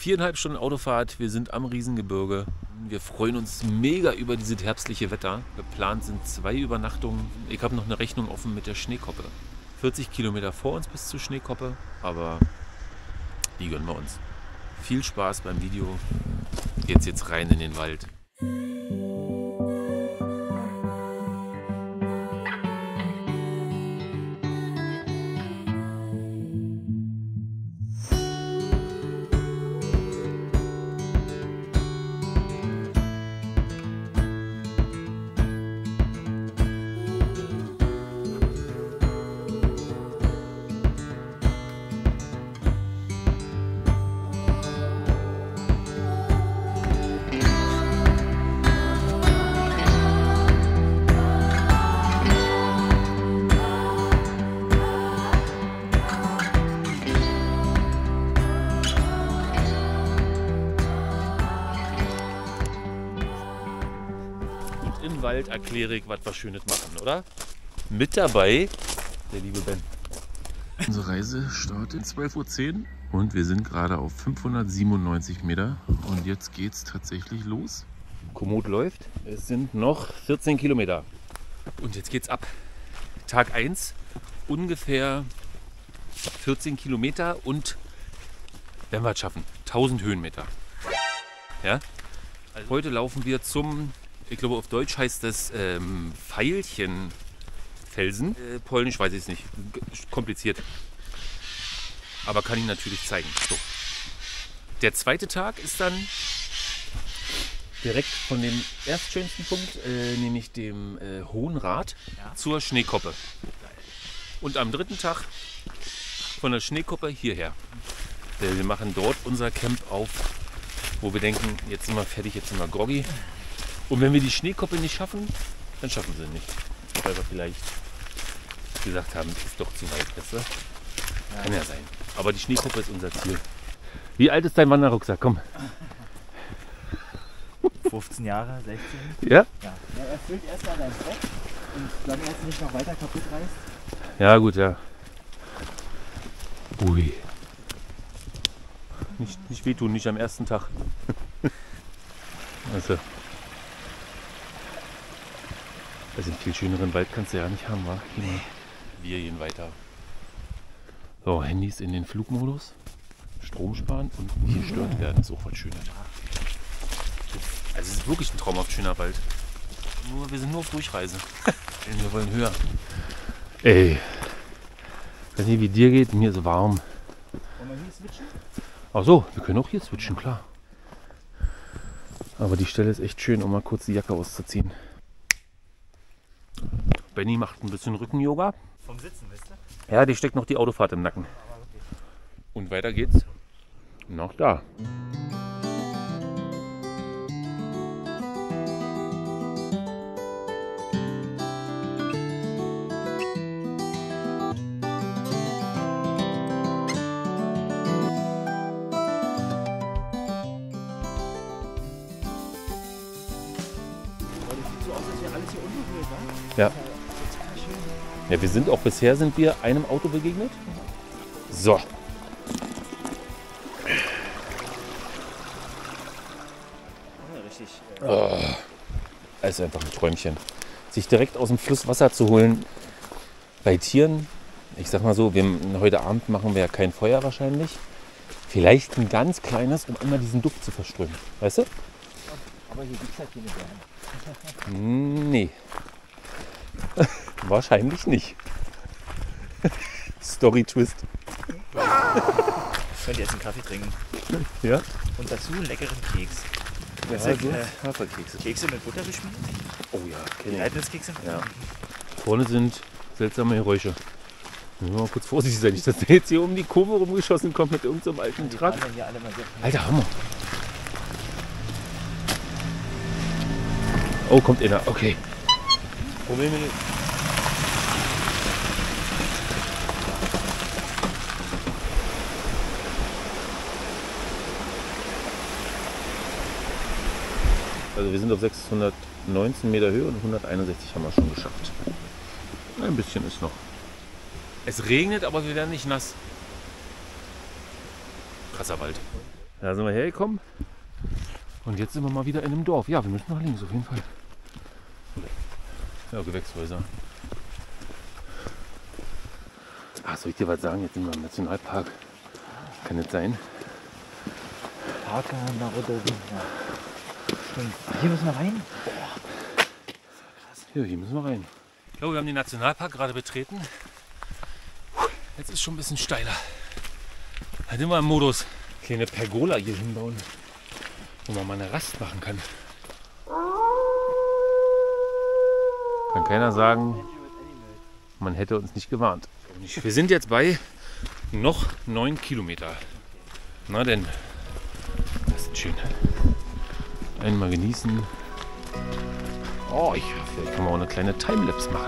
4,5 Stunden Autofahrt, wir sind am Riesengebirge. Wir freuen uns mega über dieses herbstliche Wetter. Geplant sind 2 Übernachtungen. Ich habe noch eine Rechnung offen mit der Schneekoppe. 40 Kilometer vor uns bis zur Schneekoppe, aber die gönnen wir uns. Viel Spaß beim Video. Geht's jetzt rein in den Wald. Im Wald erkläre ich, was wir Schönes machen, oder? Mit dabei der liebe Ben. Unsere Reise startet 12:10 Uhr und wir sind gerade auf 597 Meter und jetzt geht's tatsächlich los. Komoot läuft. Es sind noch 14 Kilometer und jetzt geht's ab. Tag 1, ungefähr 14 Kilometer und wenn wir es schaffen, 1000 Höhenmeter. Ja? Also heute laufen wir zum, ich glaube auf Deutsch heißt das Veilchenfelsen. Polnisch weiß ich es nicht. Kompliziert. Aber kann ich natürlich zeigen. So. Der zweite Tag ist dann direkt von dem erstschönsten Punkt, nämlich dem Hohen Rad, zur Schneekoppe. Und am dritten Tag von der Schneekoppe hierher. Wir machen dort unser Camp auf, wo wir denken, jetzt sind wir fertig, jetzt sind wir groggy. Und wenn wir die Schneekoppe nicht schaffen, dann schaffen sie nicht. Weil wir vielleicht gesagt haben, ist doch zu weit, weißt du? Ja. Kann ja sein. Aber die Schneekoppe ist unser Ziel. Wie alt ist dein Wanderrucksack? Komm. 15 Jahre, 16. Ja? Ja. Er füllt erstmal dein Zweck und solange er es nicht noch weiter kaputt reißt. Ja, gut, ja. Ui. Nicht wehtun, nicht am ersten Tag. Also. Also einen viel schöneren Wald kannst du ja nicht haben, wa? Nee. Wir gehen weiter. So, Handys in den Flugmodus. Strom sparen und nicht gestört werden, ist auch was Schönes. Also es ist wirklich ein traumhaft schöner Wald. Nur, wir sind nur auf Durchreise. Wir wollen höher. Ey. Ich weiß nicht, wie dir geht, mir ist es warm. Wollen wir hier switchen? Ach so, wir können auch hier switchen, klar. Aber die Stelle ist echt schön, um mal kurz die Jacke auszuziehen. Benny macht ein bisschen Rücken-Yoga. Vom Sitzen, wisst ihr? Ja, die steckt noch die Autofahrt im Nacken. Und weiter geht's nach da. So aus, als wäre alles hier unberührt, wa? Ja. Ja, bisher sind wir einem Auto begegnet. So. Richtig. Das ist einfach ein Träumchen. Sich direkt aus dem Fluss Wasser zu holen bei Tieren. Ich sag mal so, heute Abend machen wir ja kein Feuer wahrscheinlich. Vielleicht ein ganz kleines, um einmal diesen Duft zu verströmen. Weißt du? Aber hier gibt es halt keine Bären. Nee. Wahrscheinlich nicht. Story Twist. Könnt ihr jetzt einen Kaffee trinken. Ja? Und dazu einen leckeren Keks. Ja, Also, so Haferkekse. Kekse mit Butter beschmiert? Oh ja, Die kenne Leibniz-Kekse? Ja. Vorne sind seltsame Geräusche. Müssen wir mal kurz vorsichtig sein, nicht, dass der jetzt hier um die Kurve rumgeschossen kommt mit irgendeinem alten Die Truck. fahren hier alle mal sehr schnell. Alter Hammer. Oh, kommt einer. Okay. Problem nicht. Also wir sind auf 619 Meter Höhe und 161 haben wir schon geschafft. Ein bisschen ist noch. Es regnet, aber wir werden nicht nass. Krasser Wald. Da sind wir hergekommen. Und jetzt sind wir mal wieder in einem Dorf. Ja, wir müssen nach links auf jeden Fall. Ja, Gewächshäuser. Ach, soll ich dir was sagen? Jetzt sind wir im Nationalpark. Kann nicht sein. Parker nach Rotterdam. Ja. Stimmt. Hier müssen wir rein. Ja, hier müssen wir rein. Ich glaube, wir haben den Nationalpark gerade betreten. Jetzt ist schon ein bisschen steiler. Da sind wir im Modus. Kleine Pergola hier hinbauen, wo man mal eine Rast machen kann. Kann keiner sagen, man hätte uns nicht gewarnt. Wir sind jetzt bei noch 9 Kilometer. Na denn, das ist schön. Einmal genießen. Oh, vielleicht kann man auch eine kleine Timelapse machen.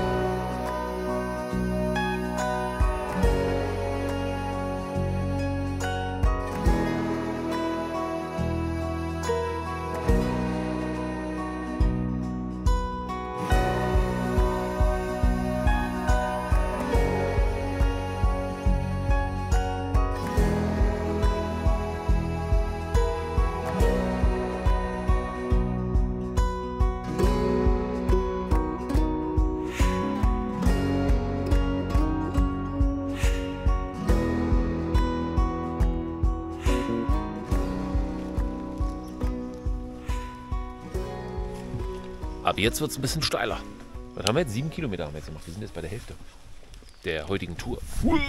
Aber jetzt wird es ein bisschen steiler. Was haben wir jetzt? 7 Kilometer haben wir jetzt gemacht. Wir sind jetzt bei der Hälfte der heutigen Tour.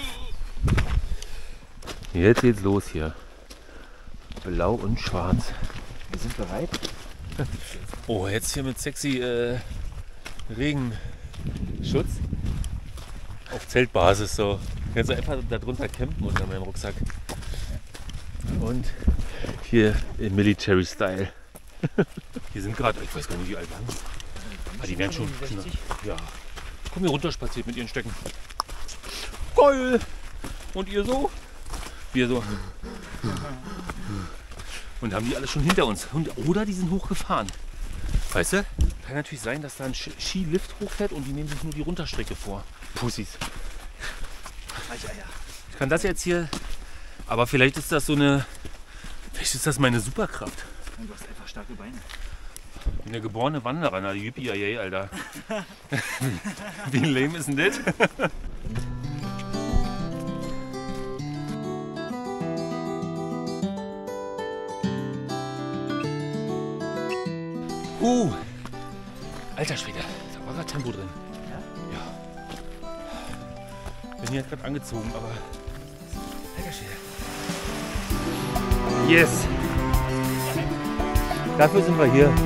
Jetzt geht's los hier. Blau und schwarz. Wir sind bereit. Oh, jetzt hier mit sexy Regenschutz. Auf Zeltbasis so. Kannst du einfach darunter campen unter meinem Rucksack. Und hier im Military Style. Hier sind gerade, ich weiß gar nicht, wie alt waren. Ah, die werden schon. Ja. Komm hier runter spaziert mit ihren Stöcken. Geil! Und ihr so? Wir so. Und haben die alle schon hinter uns. Oder die sind hochgefahren. Weißt du? Kann natürlich sein, dass da ein Skilift hochfährt und die nehmen sich nur die Runterstrecke vor. Pussys. Ich kann das jetzt hier. Aber vielleicht ist das so eine. Vielleicht ist das meine Superkraft. Du hast einfach starke Beine. Eine geborene Wanderer, na Yippie, Alter. Wie lame ist denn das? Alter Schwede, da war gerade Tempo drin. Ja? Ja. Bin hier gerade angezogen, aber. Alter Schwede. Yes! Dafür sind wir hier.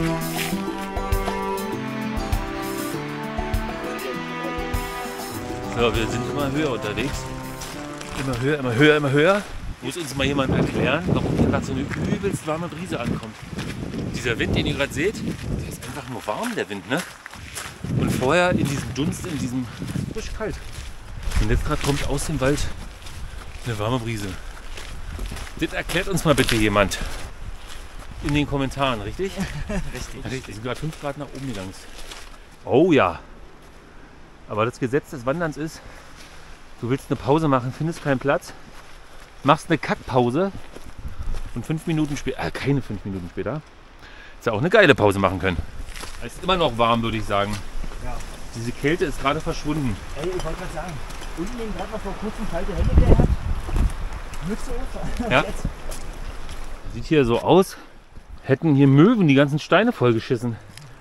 So, wir sind immer höher unterwegs. Immer höher, immer höher, immer höher. Muss uns mal jemand erklären, warum hier gerade so eine übelst warme Brise ankommt. Dieser Wind, den ihr gerade seht, der ist einfach nur warm, der Wind, ne? Und vorher in diesem Dunst, in diesem frisch kalt. Und jetzt gerade kommt aus dem Wald eine warme Brise. Das erklärt uns mal bitte jemand. In den Kommentaren, richtig? Richtig. Wir sind gerade 5 Grad nach oben gegangen. Oh ja. Aber das Gesetz des Wanderns ist, du willst eine Pause machen, findest keinen Platz, machst eine Kackpause und 5 Minuten später, keine 5 Minuten später, ist ja auch eine geile Pause machen können. Es ist immer noch warm, würde ich sagen. Ja. Diese Kälte ist gerade verschwunden. Ey, ich wollte gerade sagen, unten liegen gerade noch vor kurzem kalte Hände, der hat Mütze auf. Ja. Sieht hier so aus, hätten hier Möwen die ganzen Steine vollgeschissen.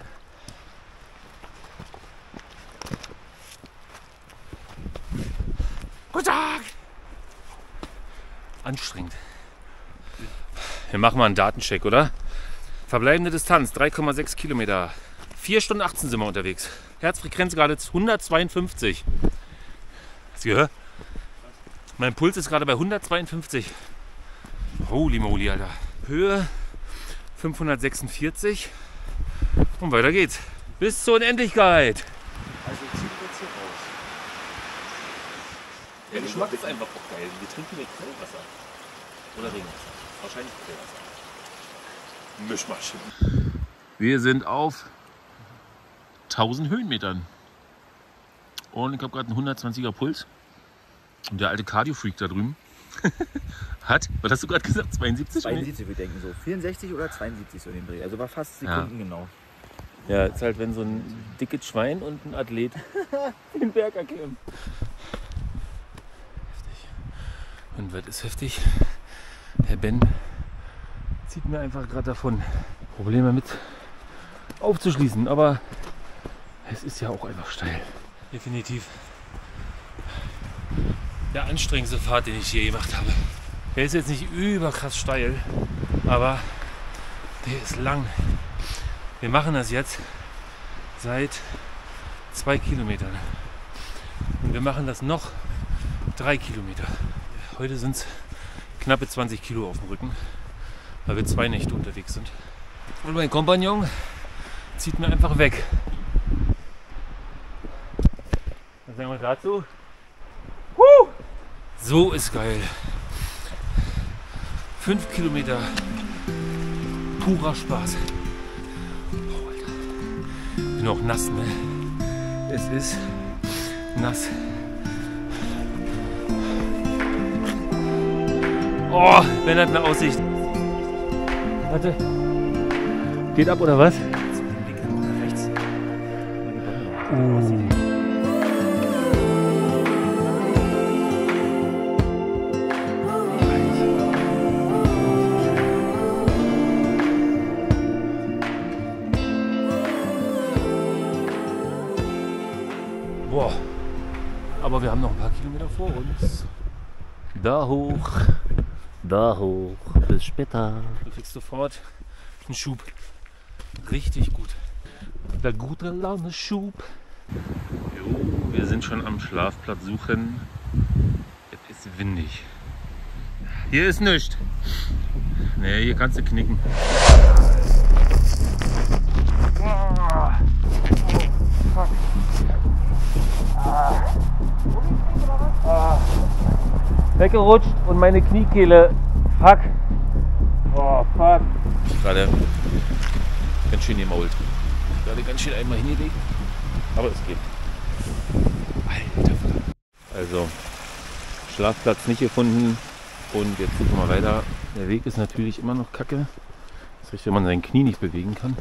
Guten Tag! Anstrengend. Wir machen mal einen Datencheck, oder? Verbleibende Distanz 3,6 Kilometer. 4 Stunden 18 sind wir unterwegs. Herzfrequenz gerade 152. Hast du gehört? Mein Puls ist gerade bei 152. Holy moly, Alter. Höhe 546. Und weiter geht's. Bis zur Unendlichkeit. Also ziehen wir jetzt hier raus. Der Geschmack ist einfach auch geil. Wir trinken mit Quellwasser. Oder Regenwasser. Wahrscheinlich Quellwasser. Mischmasch. Wir sind auf 1000 Höhenmetern. Und ich habe gerade einen 120er Puls. Und der alte Cardio-Freak da drüben Hat? Was hast du gerade gesagt? 72? 72 würde ich denken so. 64 oder 72 so in den Dreh. Also war fast Sekunden genau. Ja, ist halt, wenn so ein dickes Schwein und ein Athlet den Berg erklimmen. Heftig. Und was ist heftig? Herr Ben zieht mir einfach gerade davon. Probleme mit aufzuschließen, aber es ist ja auch einfach steil. Definitiv der anstrengendste Pfad, den ich je gemacht habe. Der ist jetzt nicht überkrass steil, aber der ist lang. Wir machen das jetzt seit 2 Kilometern. Und wir machen das noch 3 Kilometer. Heute sind es knappe 20 Kilo auf dem Rücken, weil wir 2 Nächte unterwegs sind. Und mein Kompagnon zieht mir einfach weg. Was sagen wir dazu? So ist geil. 5 Kilometer purer Spaß. Oh, Alter. Bin auch nass, ne? Es ist nass. Oh, Ben hat eine Aussicht. Warte. Geht ab oder was? Rechts. Boah. Aber wir haben noch ein paar Kilometer vor uns. Da hoch. Da hoch. Bis später. Du kriegst sofort einen Schub. Richtig gut. Der gute Laune Schub. Jo, wir sind schon am Schlafplatz suchen. Es ist windig. Hier ist nichts. Ne, hier kannst du knicken. Weggerutscht und meine Kniekehle. Fuck. Oh, fuck. Gerade ganz schön gemault. Gerade ganz schön einmal hingelegt. Aber es geht. Alter. Also, Schlafplatz nicht gefunden. Und jetzt gucken wir mal weiter. Der Weg ist natürlich immer noch kacke. Das ist richtig, wenn man sein Knie nicht bewegen kann.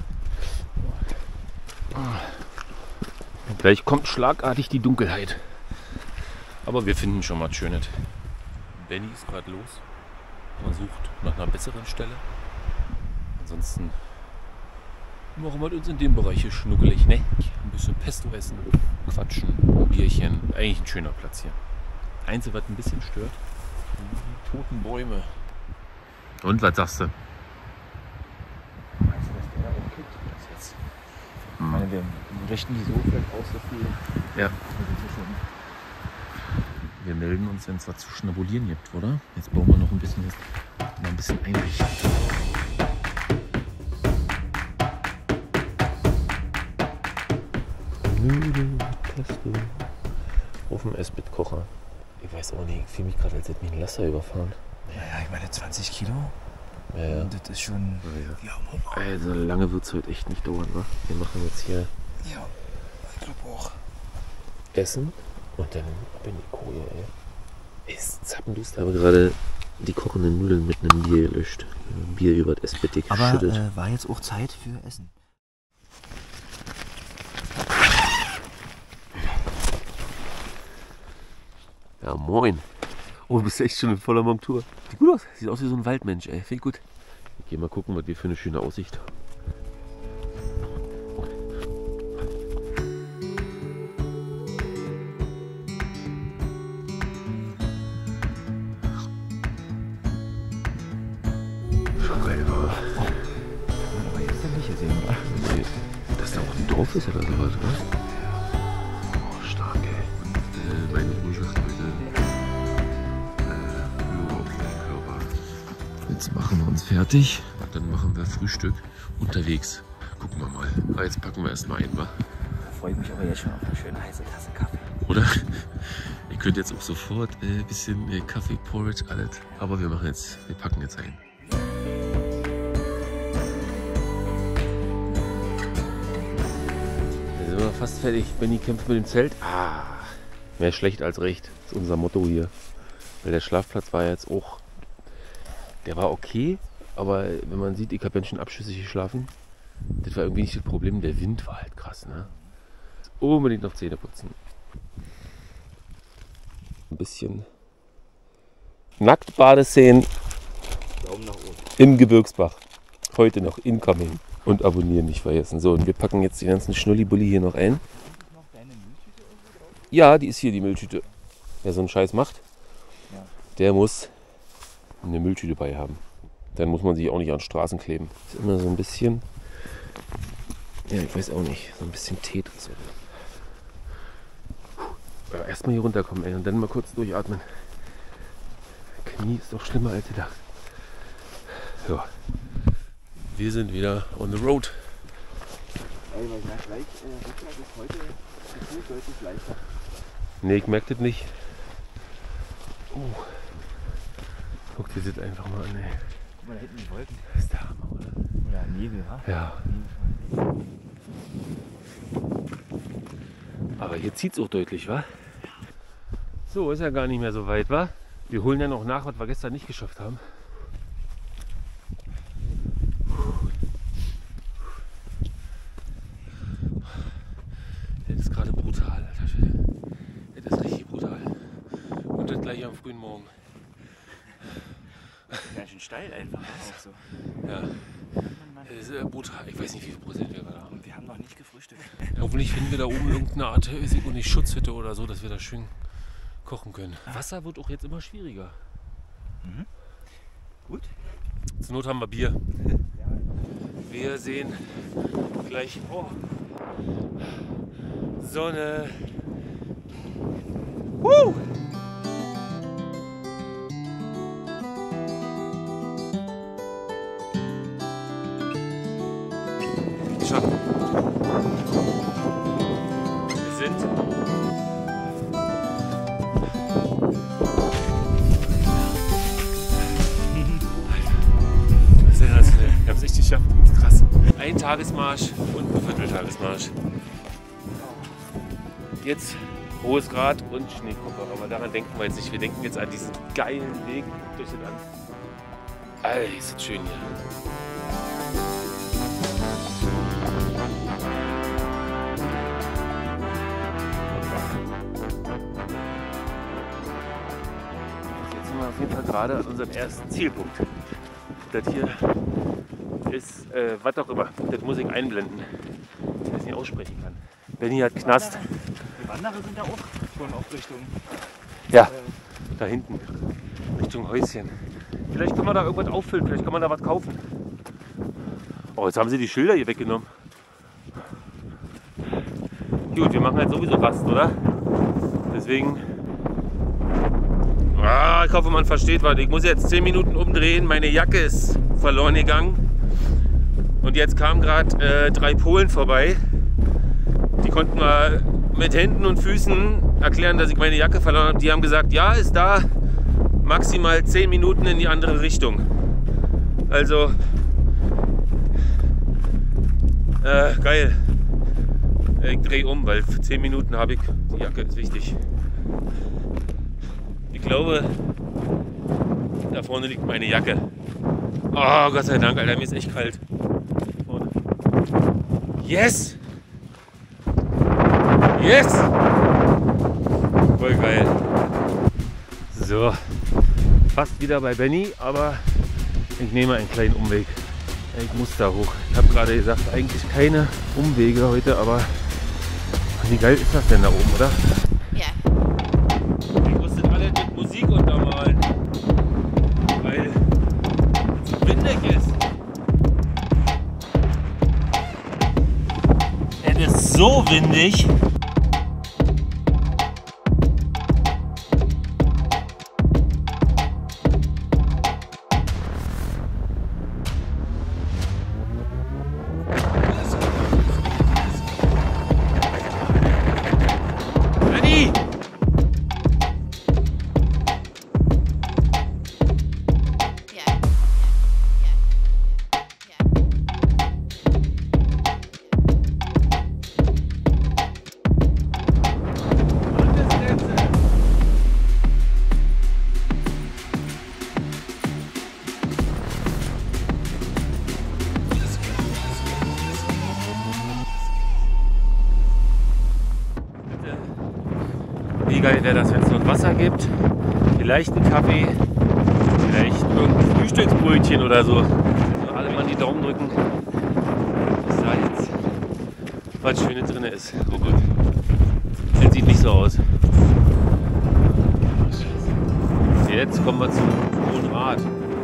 Und gleich kommt schlagartig die Dunkelheit. Aber wir finden schon mal was Schönes. Benny ist gerade los. Man sucht nach einer besseren Stelle. Ansonsten machen wir uns in dem Bereich hier schnuckelig, ne? Ein bisschen Pesto essen, quatschen, ein Bierchen. Eigentlich ein schöner Platz hier. Einzige, was ein bisschen stört, die toten Bäume. Und was sagst du? Meinst du, dass der da umkippt? Das jetzt? Ich meine, wir richten die so vielleicht aus, dass die... Ja. Wir melden uns, wenn es was zu schnabulieren gibt, oder? Jetzt bauen wir noch ein bisschen einrichten. Nudeln, Pesto auf dem Esbit-Kocher. Ich weiß auch nicht, ich fühle mich gerade, als hätte mich ein Laster überfahren. Ja, ich meine 20 Kilo. Ja. Das ist schon... Ja. Also lange wird es heute echt nicht dauern, wa? Wir machen jetzt hier Ja, ich glaube auch. Essen und dann ab in die Koje, ey. Ist zappenduster. Ich habe gerade die kochenden Nudeln mit einem Bier gelöscht. Bier über das Esbit geschüttet. Aber war jetzt auch Zeit für Essen. Ja, moin. Oh, du bist echt schon in voller Montur. Sieht gut aus. Sieht aus wie so ein Waldmensch, ey. Finde ich gut. Ich geh mal gucken, was wir für eine schöne Aussicht haben. Schon geil, war. Aber jetzt denn nicht gesehen, oder? Nee, dass da auch ein Dorf ist oder sowas, oder? Oh, stark, ey. Und meine Uhr sagt heute Blut auf den Körper. Jetzt machen wir uns fertig. Dann machen wir Frühstück unterwegs. Gucken wir mal. Aber jetzt packen wir erstmal ein, wa? Freue mich aber jetzt schon auf eine schöne heiße Tasse Kaffee. Oder? Ihr könnt jetzt auch sofort ein bisschen Kaffee, Porridge, alles. Aber wir packen jetzt ein. Da sind wir fast fertig. Benny kämpft mit dem Zelt. Ah, mehr schlecht als recht. Das ist unser Motto hier. Weil der Schlafplatz war ja jetzt auch, der war okay, aber wenn man sieht, ich habe ganz schön abschüssig geschlafen. Das war irgendwie nicht das Problem, der Wind war halt krass, ne? Unbedingt noch Zähne putzen. Ein bisschen Nacktbadeszenen Daumen nach oben. im Gebirgsbach. Heute noch incoming. Und abonnieren nicht vergessen. So, und wir packen jetzt die ganzen Schnullibulli hier noch ein. Ist noch deine Mülltüte irgendwo drauf? Ja, die ist hier, die Mülltüte. Wer so einen Scheiß macht, Ja. der muss eine Mülltüte bei haben. Dann muss man sich auch nicht an Straßen kleben. Ist immer so ein bisschen, ja, ich weiß auch nicht, so ein bisschen Tetris. Ja, erstmal hier runterkommen, ey, und dann mal kurz durchatmen. Knie ist doch schlimmer als gedacht. Ja, wir sind wieder on the road. Ey, weil ich sag gleich, Rückwärts ist heute gefühlt deutlich leichter. Ne, ich merke das nicht. Guck dir das einfach mal an, ey. Guck mal, da hinten die Wolken. Das ist der Hammer, oder? Oder Nebel, ha? Ja. Aber hier zieht es auch deutlich, wa? So, ist ja gar nicht mehr so weit, wa? Wir holen ja noch nach, was wir gestern nicht geschafft haben. Das ist gerade brutal, Alter Schwede. Das ist richtig brutal. Und das gleich am frühen Morgen. Ganz schön steil einfach. Auch so. Ja, Mann. das ist brutal. Ich weiß nicht, wie viel Prozent wir da haben. Und wir haben noch nicht gefrühstückt. Hoffentlich finden wir da oben irgendeine Art, weiß ich nicht, Schutzhütte oder so, dass wir da schön kochen können. Wasser wird auch jetzt immer schwieriger. Gut. Zur Not haben wir Bier. Wir sehen gleich Sonne. Schon. Wir sind sensationell. Wir haben es echt geschafft. Das ist krass. Ein Tagesmarsch und ein Vierteltagesmarsch. Jetzt hohes Grad und Schneekocher. Aber daran denken wir jetzt nicht. Wir denken jetzt an diesen geilen Weg durch das Land. Alter, ist das schön hier. Jetzt sind wir auf jeden Fall gerade an unserem ersten Zielpunkt. Das hier ist, was auch immer, das muss ich einblenden, dass ich das nicht aussprechen kann. Benny hat Knast. Die Wanderer sind da auch schon auf Richtung. Ja, da hinten, Richtung Häuschen. Vielleicht können wir da irgendwas auffüllen, vielleicht kann man da was kaufen. Oh, jetzt haben sie die Schilder hier weggenommen. Gut, wir machen halt sowieso Rast, oder? Deswegen... ich hoffe, man versteht was. Ich muss jetzt 10 Minuten umdrehen. Meine Jacke ist verloren gegangen. Und jetzt kamen gerade 3 Polen vorbei. Die konnten mal mit Händen und Füßen erklären, dass ich meine Jacke verloren habe. Die haben gesagt, ja, ist da. Maximal 10 Minuten in die andere Richtung. Also, geil. Ich drehe um, weil für 10 Minuten habe ich, die Jacke ist wichtig. Ich glaube, da vorne liegt meine Jacke. Oh, Gott sei Dank, Alter, mir ist echt kalt. Vorne. Yes! Yes! Voll geil. So, fast wieder bei Benny, aber ich nehme einen kleinen Umweg. Ich muss da hoch. Ich habe gerade gesagt, eigentlich keine Umwege heute, aber wie geil ist das denn da oben, oder? Ja. Ich musstet alle mit Musik untermalen, weil es so windig ist. Es ist so windig. Wie geil wäre das, wenn es dort Wasser gibt, vielleicht einen Kaffee, vielleicht irgendein Frühstücksbrötchen oder so. Also alle mal die Daumen drücken, dass da jetzt was Schönes drin ist. Oh Gott, das sieht nicht so aus. Jetzt kommen wir zum Hohen Rat.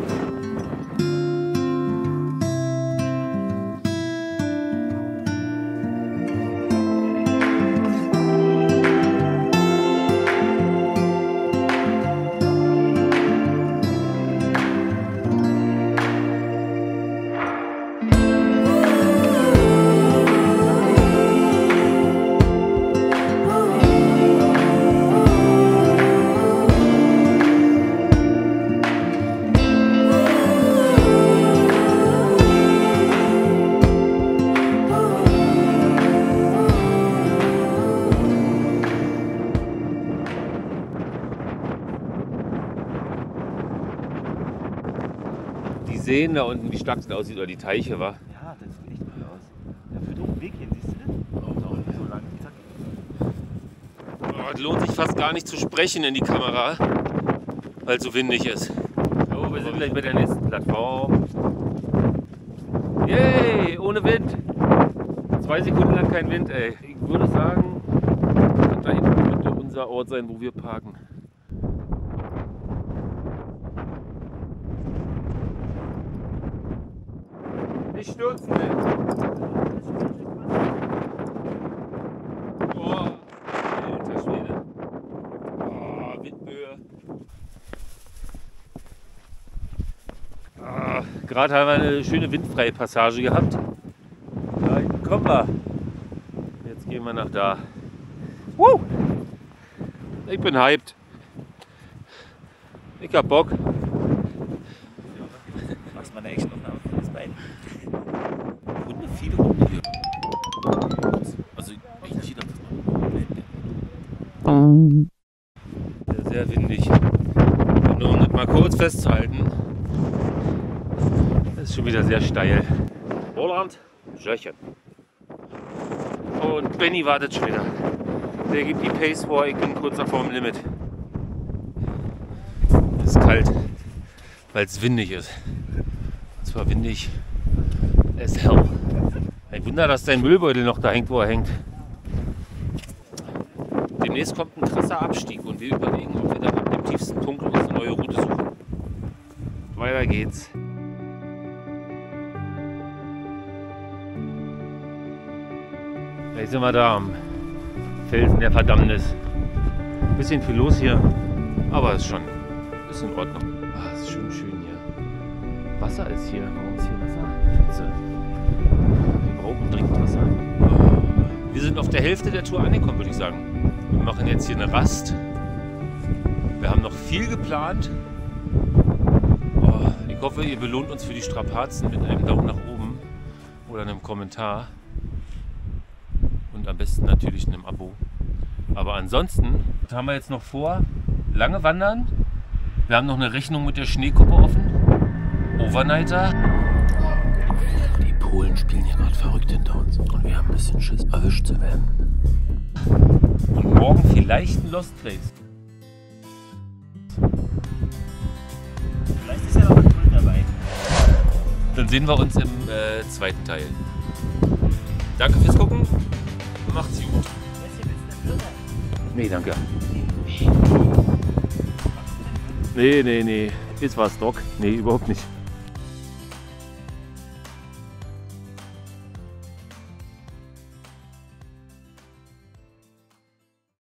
Die Seen da unten, wie stark es aussieht, oder die Teiche, war. Ja, das sieht echt gut aus. Da führt auch ein Weg hin, siehst du das? Auch nicht so lang. Zack. Oh, es lohnt sich fast gar nicht zu sprechen in die Kamera, weil es so windig ist. Oh, wir sind gleich bei der nächsten Plattform. Yay, ohne Wind. 2 Sekunden lang kein Wind, ey. Ich würde sagen, da hinten könnte unser Ort sein, wo wir parken. Nicht stürzen, ey. Boah, alter Schwede. Oh, Windböe. Gerade haben wir eine schöne windfreie Passage gehabt. Da hinten kommen wir. Jetzt gehen wir nach da. Woo! Ich bin hyped. Ich hab Bock. Machst du mal eine Actionaufnahme von das Bein? Hunde, viele Hunde hier. Also, ich nicht dachte, das noch. Sehr windig. Und nur um das mal kurz festzuhalten. Das ist schon wieder sehr steil. Roland, Schöchen. Und Benny wartet schon wieder. Der gibt die Pace vor, ich bin kurz vor dem Limit. Es ist kalt, weil es windig ist. Und zwar windig as hell. Ein Wunder, dass dein Müllbeutel noch da hängt, wo er hängt. Demnächst kommt ein krasser Abstieg und wir überlegen, ob wir dann ab dem tiefsten Punkt uns eine neue Route suchen. Weiter geht's. Gleich sind wir da am Felsen der Verdammnis. Bisschen viel los hier, aber ist schon ist in Ordnung. Ah, ist schön hier. Wasser ist hier. Warum ist hier Wasser? Wir brauchen dringend Wasser. Wir sind auf der Hälfte der Tour angekommen, würde ich sagen. Wir machen jetzt hier eine Rast. Wir haben noch viel geplant. Ich hoffe, ihr belohnt uns für die Strapazen mit einem Daumen nach oben oder einem Kommentar. Und am besten natürlich einem Abo. Aber ansonsten haben wir jetzt noch vor, lange wandern. Wir haben noch eine Rechnung mit der Schneekuppe offen. Overnighter. Die Polen spielen hier gerade verrückt hinter uns und wir haben ein bisschen Schiss, erwischt zu werden. Und morgen vielleicht ein Lost Place. Vielleicht ist ja noch ein Polen dabei. Dann sehen wir uns im zweiten Teil. Danke fürs Gucken. Macht's gut. Nee, danke. Nee. Ist was, Doc? Nee, überhaupt nicht.